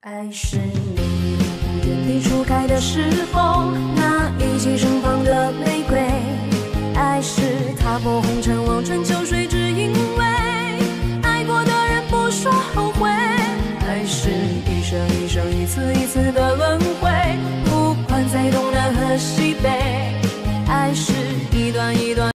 爱是你原地初开的时候，那一起盛放的玫瑰。爱是踏破红尘望穿秋水